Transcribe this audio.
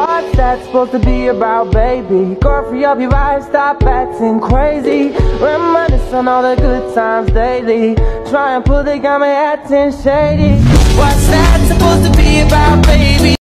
What's that supposed to be about, baby? Girl, free up your eyes, stop acting crazy. Reminisce on all the good times daily. Try and pull the got me acting shady. What's that supposed to be about, baby?